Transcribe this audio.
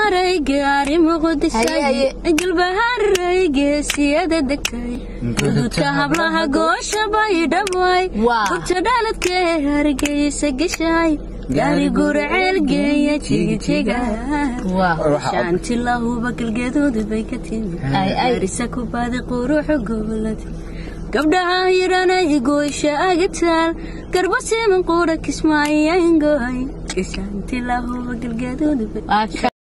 maray gaari muqdishay galbahaar geesiyada degtay gudubta hablaha goosha bay dhabay kurta dhaladkee hargeysa gashay gaari gurceel geeya jijiga shanti lahuba galgeedood bay ka timi arisa ku baadi quruxu gobolada gabdhaha hiranay goosha agtaal garbasi man qura kismaayan gooy shanti lahuba galgeedood bay